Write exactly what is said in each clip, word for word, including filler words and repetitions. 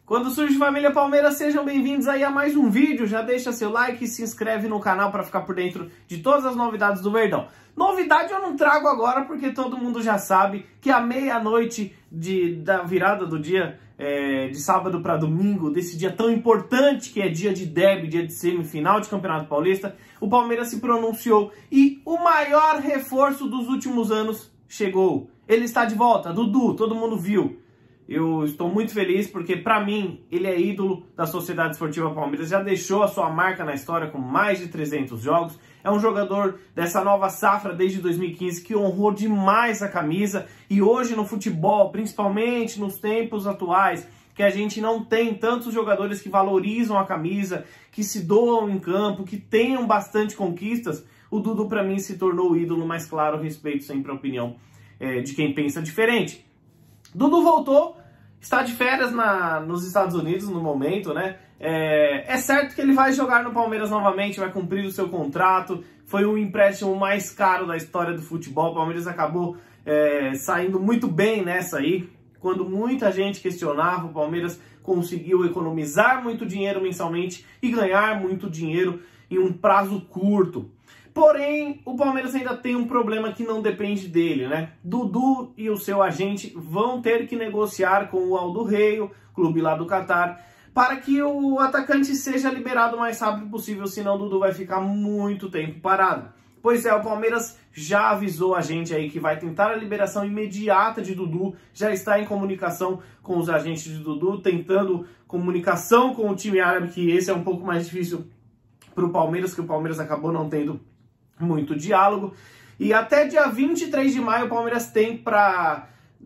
Quando surge família Palmeiras, sejam bem-vindos aí a mais um vídeo. Já deixa seu like e se inscreve no canal para ficar por dentro de todas as novidades do Verdão. Novidade eu não trago agora porque todo mundo já sabe que à meia-noite da virada do dia é, de sábado para domingo, desse dia tão importante que é dia de derby, dia de semifinal de Campeonato Paulista, o Palmeiras se pronunciou e o maior reforço dos últimos anos chegou. Ele está de volta, Dudu, todo mundo viu. Eu estou muito feliz porque, para mim, ele é ídolo da Sociedade Esportiva Palmeiras. Já deixou a sua marca na história com mais de trezentos jogos. É um jogador dessa nova safra desde dois mil e quinze que honrou demais a camisa. E hoje no futebol, principalmente nos tempos atuais, que a gente não tem tantos jogadores que valorizam a camisa, que se doam em campo, que tenham bastante conquistas, o Dudu, para mim, se tornou o ídolo. Mas, claro, respeito sempre a opinião é, de quem pensa diferente. Dudu voltou, está de férias na, nos Estados Unidos no momento, né? É, é certo que ele vai jogar no Palmeiras novamente, vai cumprir o seu contrato. Foi o empréstimo mais caro da história do futebol. O Palmeiras acabou é, saindo muito bem nessa aí. Quando muita gente questionava, o Palmeiras conseguiu economizar muito dinheiro mensalmente e ganhar muito dinheiro em um prazo curto. Porém, o Palmeiras ainda tem um problema que não depende dele, né? Dudu e o seu agente vão ter que negociar com o Al Duhail, clube lá do Catar, para que o atacante seja liberado o mais rápido possível, senão o Dudu vai ficar muito tempo parado. Pois é, o Palmeiras já avisou a gente aí que vai tentar a liberação imediata de Dudu, já está em comunicação com os agentes de Dudu, tentando comunicação com o time árabe, que esse é um pouco mais difícil para o Palmeiras, que o Palmeiras acabou não tendo muito diálogo. E até dia vinte e três de maio o Palmeiras tem para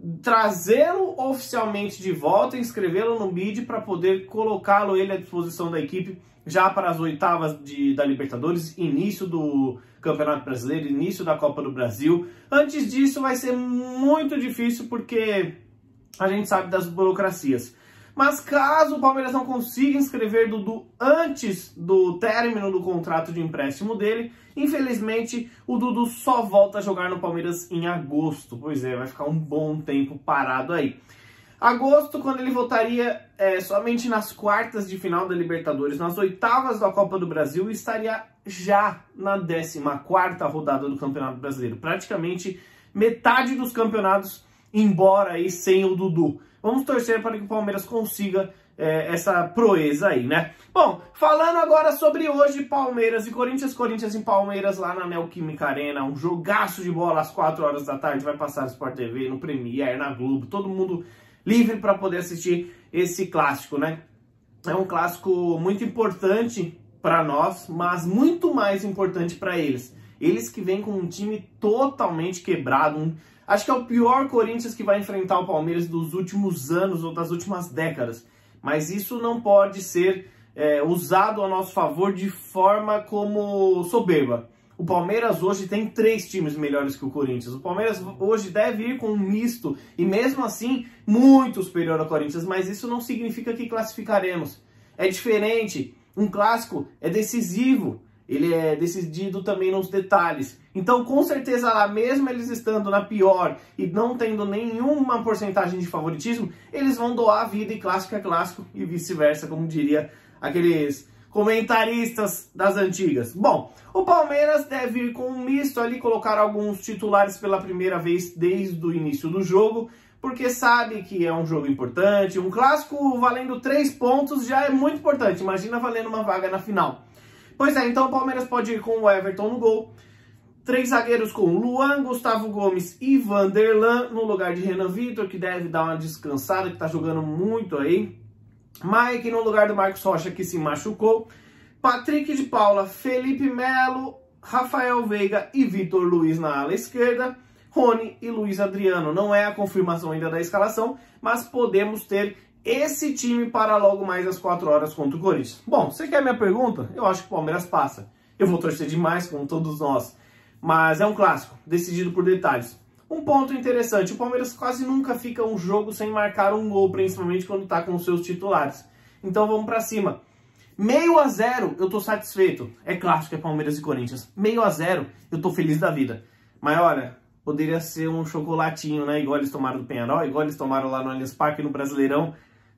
trazê-lo oficialmente de volta, inscrevê-lo no B I D para poder colocá-lo ele à disposição da equipe já para as oitavas de, da Libertadores, início do Campeonato Brasileiro, início da Copa do Brasil. Antes disso vai ser muito difícil porque a gente sabe das burocracias. Mas caso o Palmeiras não consiga inscrever Dudu antes do término do contrato de empréstimo dele, infelizmente o Dudu só volta a jogar no Palmeiras em agosto. Pois é, vai ficar um bom tempo parado aí. Agosto, quando ele voltaria é, somente nas quartas de final da Libertadores, nas oitavas da Copa do Brasil, estaria já na décima quarta rodada do Campeonato Brasileiro. Praticamente metade dos campeonatos embora aí sem o Dudu. Vamos torcer para que o Palmeiras consiga é, essa proeza aí, né? Bom, falando agora sobre hoje, Palmeiras e Corinthians. Corinthians e Palmeiras lá na Neoquímica Arena. Um jogaço de bola às quatro horas da tarde. Vai passar no Sport T V, no Premiere, na Globo. Todo mundo livre para poder assistir esse clássico, né? É um clássico muito importante para nós, mas muito mais importante para eles. Eles que vêm com um time totalmente quebrado, um... Acho que é o pior Corinthians que vai enfrentar o Palmeiras dos últimos anos ou das últimas décadas. Mas isso não pode ser é, usado a nosso favor de forma como soberba. O Palmeiras hoje tem três times melhores que o Corinthians. O Palmeiras hoje deve ir com um misto e mesmo assim muito superior ao Corinthians. Mas isso não significa que classificaremos. É diferente. Um clássico é decisivo. Ele é decidido também nos detalhes. Então, com certeza lá, mesmo eles estando na pior e não tendo nenhuma porcentagem de favoritismo, eles vão doar a vida e clássico é clássico e vice-versa, como diria aqueles comentaristas das antigas. Bom, o Palmeiras deve ir com um misto ali, colocar alguns titulares pela primeira vez desde o início do jogo, porque sabe que é um jogo importante. Um clássico valendo três pontos já é muito importante, imagina valendo uma vaga na final. Pois é, então o Palmeiras pode ir com o Everton no gol, três zagueiros com Luan, Gustavo Gomes e Vanderlan, no lugar de Renan Vitor, que deve dar uma descansada, que tá jogando muito aí. Mike no lugar do Marcos Rocha, que se machucou. Patrick de Paula, Felipe Melo, Rafael Veiga e Vitor Luiz na ala esquerda. Rony e Luiz Adriano. Não é a confirmação ainda da escalação, mas podemos ter esse time para logo mais às quatro horas contra o Corinthians. Bom, você quer minha pergunta? Eu acho que o Palmeiras passa. Eu vou torcer demais, como todos nós. Mas é um clássico, decidido por detalhes. Um ponto interessante, o Palmeiras quase nunca fica um jogo sem marcar um gol, principalmente quando está com os seus titulares. Então vamos para cima. Meio a zero, eu tô satisfeito. É clássico, é Palmeiras e Corinthians. Meio a zero, eu tô feliz da vida. Mas olha, poderia ser um chocolatinho, né? Igual eles tomaram do Penharol, igual eles tomaram lá no Allianz Parque, no Brasileirão.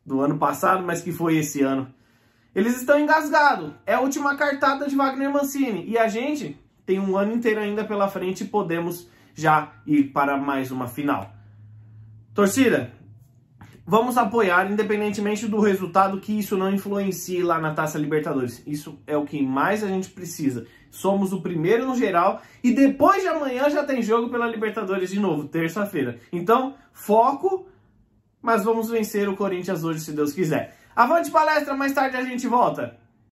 do ano passado, mas que foi esse ano. Eles estão engasgados. É a última cartada de Wagner Mancini. E a gente tem um ano inteiro ainda pela frente e podemos já ir para mais uma final. Torcida, vamos apoiar, independentemente do resultado, que isso não influencie lá na Taça Libertadores. Isso é o que mais a gente precisa. Somos o primeiro no geral e depois de amanhã já tem jogo pela Libertadores de novo, terça-feira. Então, foco, mas vamos vencer o Corinthians hoje, se Deus quiser. Avante palestra, mais tarde a gente volta.